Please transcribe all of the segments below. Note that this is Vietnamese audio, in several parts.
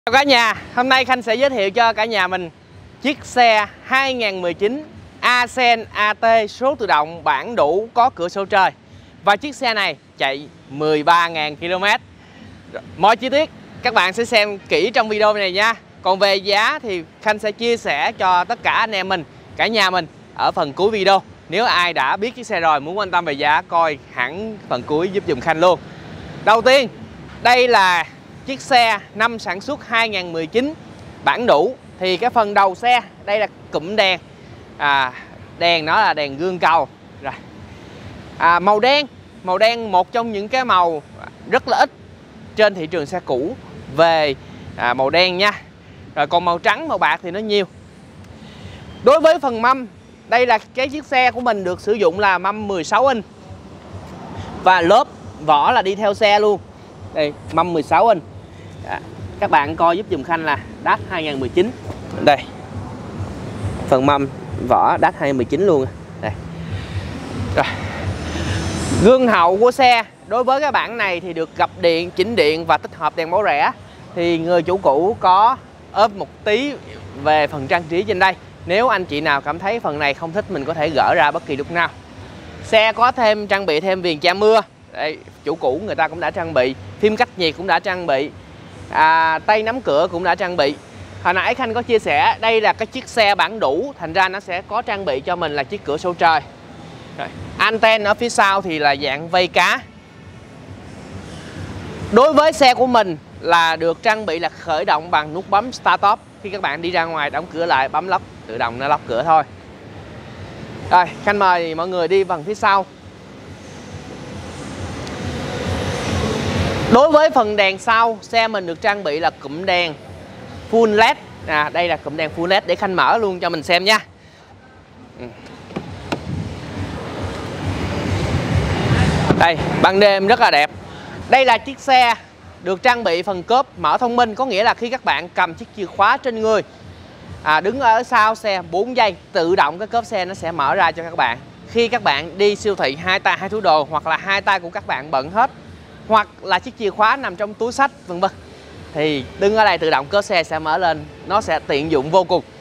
Chào cả nhà, hôm nay Khanh sẽ giới thiệu cho cả nhà mình chiếc xe 2019 Ascent AT số tự động bản đủ có cửa sổ trời. Và chiếc xe này chạy 13.000 km. Mọi chi tiết các bạn sẽ xem kỹ trong video này nha. Còn về giá thì Khanh sẽ chia sẻ cho tất cả anh em mình, cả nhà mình ở phần cuối video. Nếu ai đã biết chiếc xe rồi muốn quan tâm về giá, coi hẳn phần cuối giúp dùm Khanh luôn. Đầu tiên, đây là chiếc xe năm sản xuất 2019 bản đủ. Thì cái phần đầu xe, đây là cụm đèn, đèn nó là đèn gương cầu rồi. Màu đen một trong những cái màu rất là ít trên thị trường xe cũ về màu đen nha. Rồi còn màu trắng, màu bạc thì nó nhiều. Đối với phần mâm, đây là cái chiếc xe của mình được sử dụng là mâm 16 inch và lớp vỏ là đi theo xe luôn. Đây, mâm 16 inch. Các bạn coi giúp dùm Khanh là Dash 2019. Đây, phần mâm vỏ Dash 2019 luôn. Đây. Rồi. Gương hậu của xe đối với cái bản này thì được gập điện, chỉnh điện và tích hợp đèn báo rẽ. Thì người chủ cũ có ốp một tí về phần trang trí trên đây. Nếu anh chị nào cảm thấy phần này không thích, mình có thể gỡ ra bất kỳ lúc nào. Xe có trang bị thêm viền che mưa. Đây, chủ cũ người ta cũng đã trang bị. Phim cách nhiệt cũng đã trang bị. Tay nắm cửa cũng đã trang bị. Hồi nãy Khanh có chia sẻ đây là cái chiếc xe bản đủ, thành ra nó sẽ có trang bị cho mình là chiếc cửa sổ trời. Rồi. Anten ở phía sau thì là dạng vây cá. Đối với xe của mình là được trang bị là khởi động bằng nút bấm Start Stop. Khi các bạn đi ra ngoài đóng cửa lại bấm lóc, tự động nó lóc cửa thôi. Rồi, Khanh mời mọi người đi phần phía sau. Đối với phần đèn sau, xe mình được trang bị là cụm đèn full LED. Đây là cụm đèn full LED để Khanh mở luôn cho mình xem nha. Đây, ban đêm rất là đẹp. Đây là chiếc xe được trang bị phần cốp mở thông minh, có nghĩa là khi các bạn cầm chiếc chìa khóa trên người, đứng ở sau xe 4 giây, tự động cái cốp xe nó sẽ mở ra cho các bạn. Khi các bạn đi siêu thị, hai tay hai túi đồ, hoặc là hai tay của các bạn bận hết, hoặc là chiếc chìa khóa nằm trong túi xách vân vân, thì đứng ở đây tự động cốp xe sẽ mở lên, nó sẽ tiện dụng vô cùng.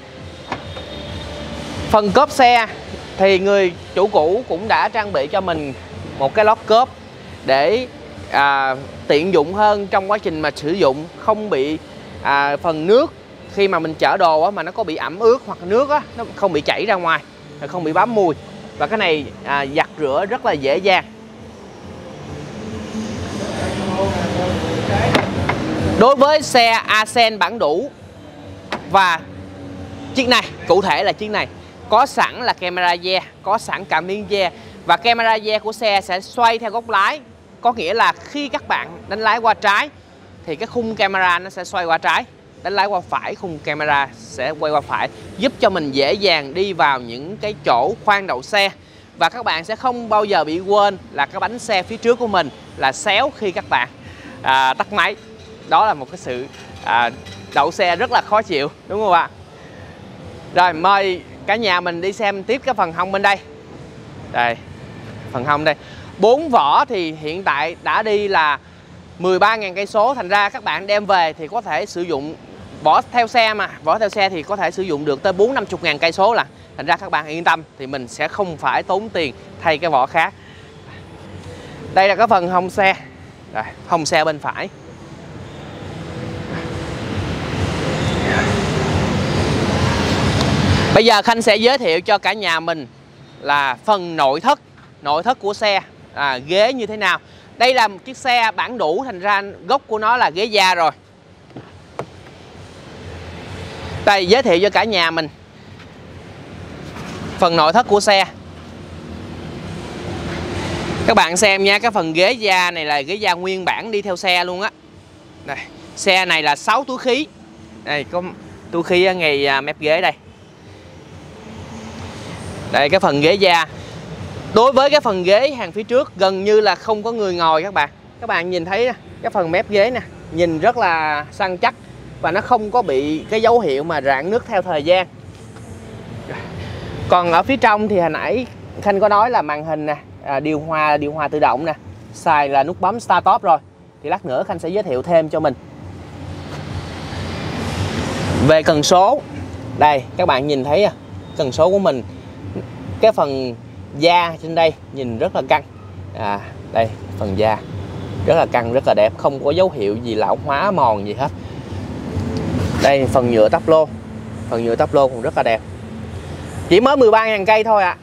Phần cốp xe thì người chủ cũ cũng đã trang bị cho mình một cái lót cốp để tiện dụng hơn trong quá trình mà sử dụng, không bị phần nước khi mà mình chở đồ mà nó có bị ẩm ướt hoặc nước nó không bị chảy ra ngoài, không bị bám mùi. Và cái này giặt rửa rất là dễ dàng. Đối với xe Ascent bản đủ và chiếc này, cụ thể là chiếc này có sẵn là camera rear, có sẵn cảm biến rear, và camera rear của xe sẽ xoay theo góc lái. Có nghĩa là khi các bạn đánh lái qua trái thì cái khung camera nó sẽ xoay qua trái, đánh lái qua phải khung camera sẽ quay qua phải, giúp cho mình dễ dàng đi vào những cái chỗ khoang đậu xe. Và các bạn sẽ không bao giờ bị quên là cái bánh xe phía trước của mình là xéo khi các bạn tắt máy. Đó là một cái sự đậu xe rất là khó chịu, đúng không ạ? Rồi, mời cả nhà mình đi xem tiếp cái phần hông bên đây. Đây, phần hông đây. 4 vỏ thì hiện tại đã đi là 13.000 cây số, thành ra các bạn đem về thì có thể sử dụng vỏ theo xe, mà vỏ theo xe thì có thể sử dụng được tới 40-50.000 cây số là. Thành ra các bạn yên tâm, thì mình sẽ không phải tốn tiền thay cái vỏ khác. Đây là cái phần hông xe. Rồi, hông xe bên phải. Bây giờ Khanh sẽ giới thiệu cho cả nhà mình là phần nội thất của xe, ghế như thế nào. Đây là một chiếc xe bản đủ, thành ra gốc của nó là ghế da rồi. Đây, giới thiệu cho cả nhà mình phần nội thất của xe. Các bạn xem nha, cái phần ghế da này là ghế da nguyên bản đi theo xe luôn á. Đây, xe này là 6 túi khí. Đây, có túi khí ở ngay mép ghế đây. Đây, cái phần ghế da. Đối với cái phần ghế hàng phía trước gần như là không có người ngồi các bạn. Các bạn nhìn thấy cái phần mép ghế nè, nhìn rất là săn chắc và nó không có bị cái dấu hiệu mà rạn nứt theo thời gian. Còn ở phía trong thì hồi nãy Khanh có nói là màn hình nè, điều hòa tự động nè, xài là nút bấm Start Stop rồi. Thì lát nữa Khanh sẽ giới thiệu thêm cho mình. Về cần số, đây các bạn nhìn thấy cần số của mình, cái phần da trên đây nhìn rất là căng. Đây phần da rất là căng, rất là đẹp, không có dấu hiệu gì lão hóa mòn gì hết. Đây phần nhựa tắp lô, phần nhựa tắp lô cũng rất là đẹp. Chỉ mới 13.000 cây thôi ạ.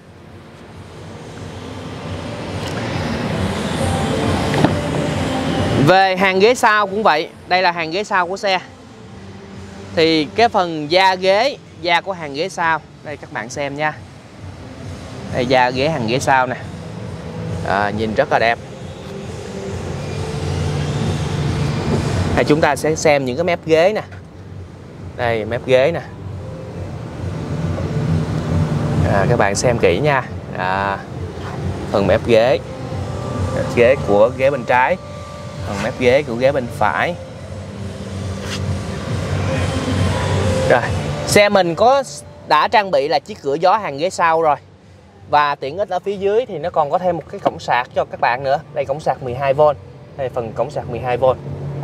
Về hàng ghế sau cũng vậy, đây là hàng ghế sau của xe. Thì cái phần da ghế, da của hàng ghế sau, đây các bạn xem nha. Đây da ghế hàng ghế sau nè, nhìn rất là đẹp. Hay chúng ta sẽ xem những cái mép ghế nè. Đây mép ghế nè. Các bạn xem kỹ nha. Phần mép ghế của ghế bên trái, phần mép ghế của ghế bên phải. Rồi, xe mình đã trang bị là chiếc cửa gió hàng ghế sau rồi. Và tiện ích ở phía dưới thì nó còn có thêm một cái cổng sạc cho các bạn nữa. Đây cổng sạc 12V. Đây phần cổng sạc 12V.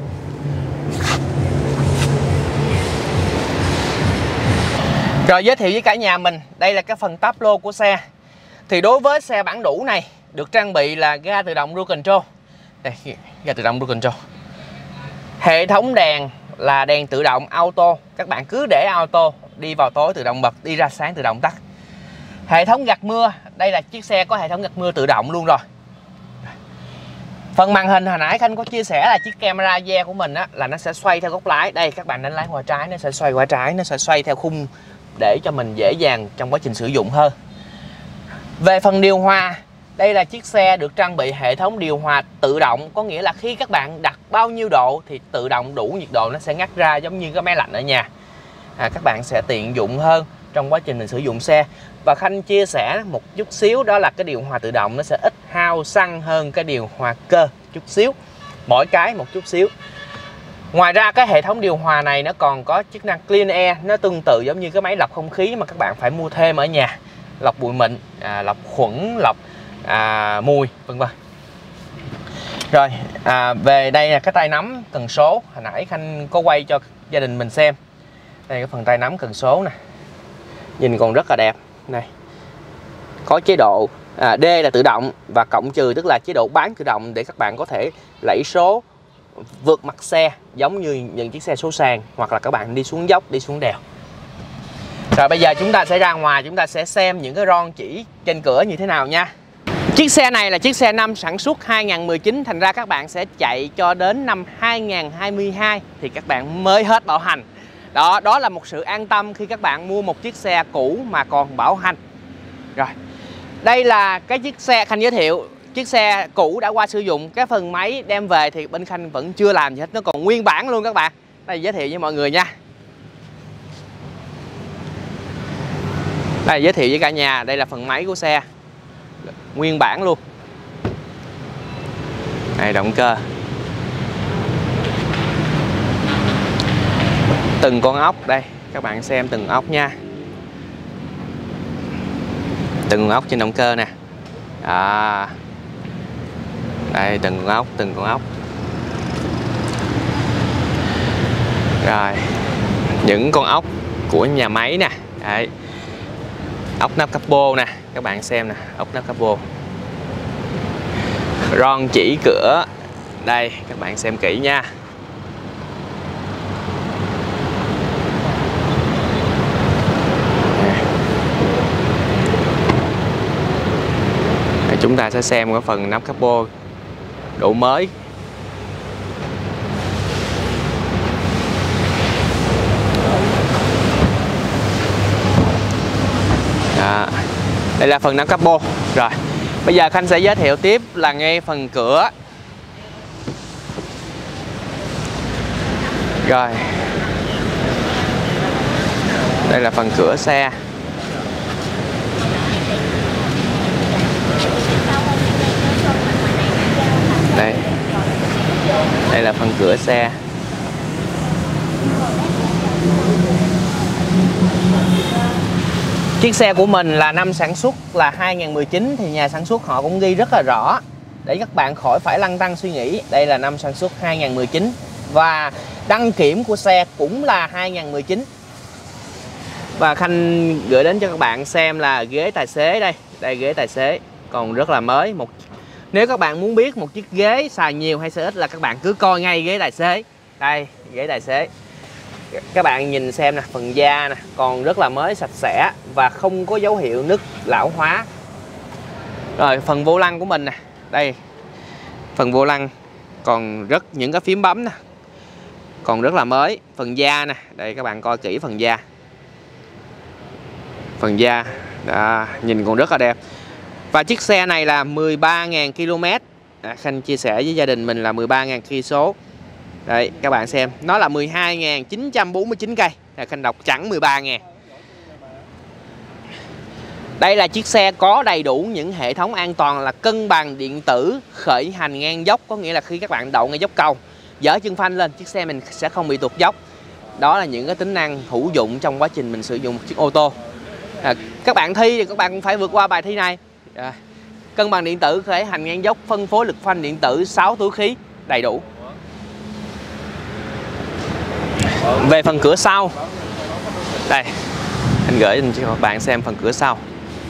Rồi giới thiệu với cả nhà mình, đây là cái phần táp lô của xe. Thì đối với xe bản đủ này được trang bị là ga tự động Cruise Control. Đây, ga tự động Cruise Control. Hệ thống đèn là đèn tự động auto, các bạn cứ để auto, đi vào tối tự động bật, đi ra sáng tự động tắt. Hệ thống gạt mưa, đây là chiếc xe có hệ thống gạt mưa tự động luôn rồi. Phần màn hình hồi nãy Khanh có chia sẻ là chiếc camera rear của mình là nó sẽ xoay theo góc lái. Đây các bạn đánh lái qua trái, nó sẽ xoay qua trái, nó sẽ xoay theo khung để cho mình dễ dàng trong quá trình sử dụng hơn. Về phần điều hòa, đây là chiếc xe được trang bị hệ thống điều hòa tự động, có nghĩa là khi các bạn đặt bao nhiêu độ thì tự động đủ nhiệt độ nó sẽ ngắt ra, giống như cái máy lạnh ở nhà. Các bạn sẽ tiện dụng hơn trong quá trình mình sử dụng xe. Và Khanh chia sẻ một chút xíu, đó là cái điều hòa tự động nó sẽ ít hao xăng hơn cái điều hòa cơ chút xíu, mỗi cái một chút xíu. Ngoài ra cái hệ thống điều hòa này nó còn có chức năng Clean Air, nó tương tự giống như cái máy lọc không khí mà các bạn phải mua thêm ở nhà, lọc bụi mịn, lọc khuẩn, lọc mùi vân vân. Rồi về đây là cái tay nắm cần số, hồi nãy Khanh có quay cho gia đình mình xem. Đây cái phần tay nắm cần số nè, nhìn còn rất là đẹp. Này có chế độ D là tự động và cộng trừ tức là chế độ bán tự động, để các bạn có thể lẫy số vượt mặt xe giống như những chiếc xe số sàn, hoặc là các bạn đi xuống dốc, đi xuống đèo. Rồi bây giờ chúng ta sẽ ra ngoài, chúng ta sẽ xem những cái ron chỉ trên cửa như thế nào nha. Chiếc xe này là chiếc xe năm sản xuất 2019, thành ra các bạn sẽ chạy cho đến năm 2022 thì các bạn mới hết bảo hành. Đó là một sự an tâm khi các bạn mua một chiếc xe cũ mà còn bảo hành. Rồi, đây là cái chiếc xe Khanh giới thiệu, chiếc xe cũ đã qua sử dụng. Cái phần máy đem về thì bên Khanh vẫn chưa làm gì hết, nó còn nguyên bản luôn các bạn. Đây giới thiệu với mọi người nha. Đây giới thiệu với cả nhà, đây là phần máy của xe nguyên bản luôn. Đây động cơ, từng con ốc đây các bạn xem từng ốc nha, từng con ốc trên động cơ nè. Đây từng con ốc. Rồi những con ốc của nhà máy nè. Đấy, ốc nắp capo nè, các bạn xem nè, ốc nắp capo. Ron chỉ cửa đây, các bạn xem kỹ nha. Chúng ta sẽ xem cái phần nắp capo độ mới. Đây là phần nắp capo. Rồi bây giờ Khanh sẽ giới thiệu tiếp là ngay phần cửa. Rồi đây là phần cửa xe. Đây là phần cửa xe. Chiếc xe của mình là năm sản xuất là 2019 thì nhà sản xuất họ cũng ghi rất là rõ để các bạn khỏi phải lăn tăn suy nghĩ. Đây là năm sản xuất 2019 và đăng kiểm của xe cũng là 2019. Và Khanh gửi đến cho các bạn xem là ghế tài xế đây. Đây ghế tài xế còn rất là mới. Nếu các bạn muốn biết một chiếc ghế xài nhiều hay xài ít là các bạn cứ coi ngay ghế tài xế. Đây ghế tài xế. Các bạn nhìn xem nè, phần da nè còn rất là mới, sạch sẽ và không có dấu hiệu nứt lão hóa. Rồi phần vô lăng của mình nè. Đây. Phần vô lăng còn những cái phím bấm nè còn rất là mới. Phần da nè, đây các bạn coi kỹ phần da. Phần da đó, nhìn còn rất là đẹp. Và chiếc xe này là 13.000 km. Khanh chia sẻ với gia đình mình là 13.000 cây số. Đây các bạn xem, nó là 12.949 cây. Khanh đọc chẳng 13.000. Đây là chiếc xe có đầy đủ những hệ thống an toàn là cân bằng điện tử, khởi hành ngang dốc, có nghĩa là khi các bạn đậu ngay dốc cầu, dỡ chân phanh lên chiếc xe mình sẽ không bị tuột dốc. Đó là những cái tính năng hữu dụng trong quá trình mình sử dụng một chiếc ô tô. Các bạn thi thì các bạn cũng phải vượt qua bài thi này. Cân bằng điện tử, khởi hành ngang dốc, phân phối lực phanh điện tử, 6 túi khí đầy đủ. Về phần cửa sau, đây anh gửi cho các bạn xem phần cửa sau.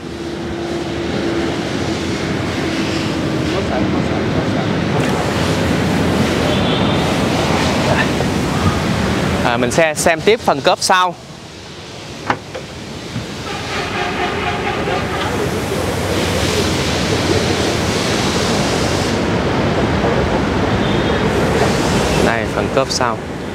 Mình sẽ xem tiếp phần cốp sau. Đây phần cốp sau.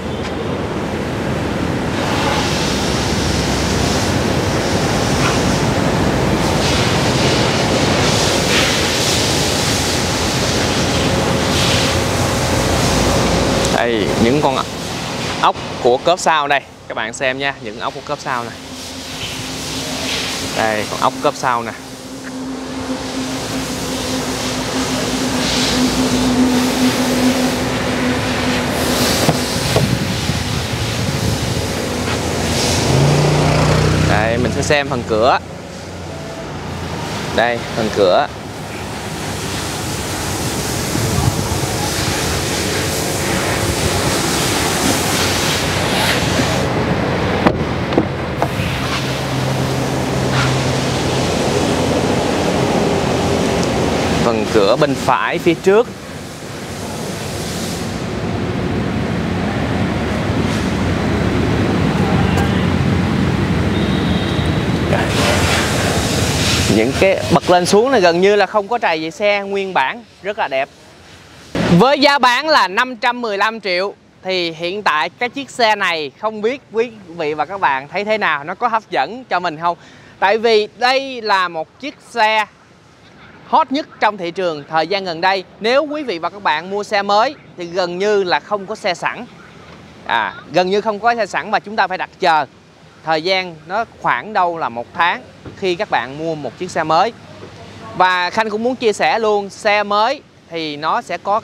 Đây những con ốc của cốp sau đây, các bạn xem nha, những ốc của cốp sau này. Đây con ốc cốp sau nè. Đây mình sẽ xem phần cửa. Đây phần cửa. Phần cửa bên phải phía trước. Những cái bật lên xuống này gần như là không có trầy về xe, nguyên bản rất là đẹp. Với giá bán là 515 triệu thì hiện tại cái chiếc xe này không biết quý vị và các bạn thấy thế nào, nó có hấp dẫn cho mình không? Tại vì đây là một chiếc xe hot nhất trong thị trường thời gian gần đây. Nếu quý vị và các bạn mua xe mới thì gần như là không có xe sẵn. Gần như không có xe sẵn mà chúng ta phải đặt chờ. Thời gian nó khoảng đâu là 1 tháng khi các bạn mua một chiếc xe mới. Và Khanh cũng muốn chia sẻ luôn, xe mới thì nó sẽ có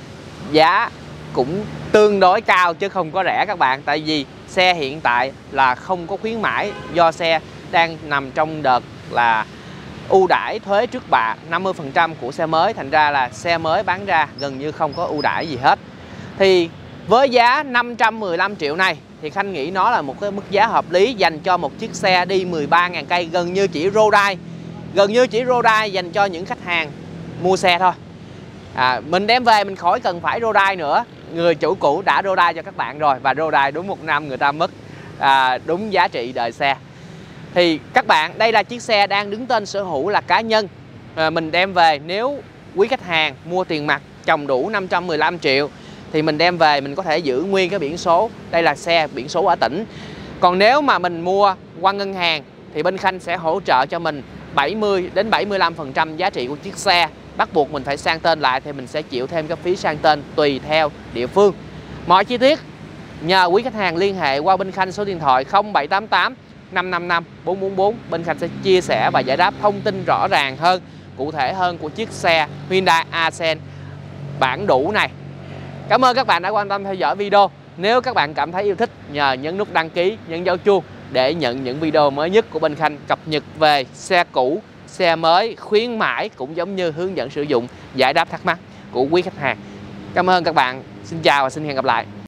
giá cũng tương đối cao chứ không có rẻ các bạn. Tại vì xe hiện tại là không có khuyến mãi, do xe đang nằm trong đợt là ưu đãi thuế trước bạ 50% của xe mới. Thành ra là xe mới bán ra gần như không có ưu đãi gì hết. Thì với giá 515 triệu này thì Khanh nghĩ nó là một cái mức giá hợp lý dành cho một chiếc xe đi 13.000 cây, gần như chỉ Rodai. Gần như chỉ Rodai dành cho những khách hàng mua xe thôi. Mình đem về mình khỏi cần phải Rodai nữa. Người chủ cũ đã Rodai cho các bạn rồi, và Rodai đúng 1 năm người ta mất đúng giá trị đời xe. Thì các bạn, đây là chiếc xe đang đứng tên sở hữu là cá nhân. Mình đem về, nếu quý khách hàng mua tiền mặt chồng đủ 515 triệu thì mình đem về mình có thể giữ nguyên cái biển số. Đây là xe biển số ở tỉnh. Còn nếu mà mình mua qua ngân hàng thì bên Khanh sẽ hỗ trợ cho mình 70 đến 75% giá trị của chiếc xe. Bắt buộc mình phải sang tên lại thì mình sẽ chịu thêm cái phí sang tên tùy theo địa phương. Mọi chi tiết nhờ quý khách hàng liên hệ qua bên Khanh số điện thoại 0788 555 444. Bên Khanh sẽ chia sẻ và giải đáp thông tin rõ ràng hơn, cụ thể hơn của chiếc xe Hyundai Accent bản đủ này. Cảm ơn các bạn đã quan tâm theo dõi video. Nếu các bạn cảm thấy yêu thích, nhờ nhấn nút đăng ký, nhấn dấu chuông để nhận những video mới nhất của bên Khanh cập nhật về xe cũ, xe mới, khuyến mãi cũng giống như hướng dẫn sử dụng, giải đáp thắc mắc của quý khách hàng. Cảm ơn các bạn. Xin chào và xin hẹn gặp lại.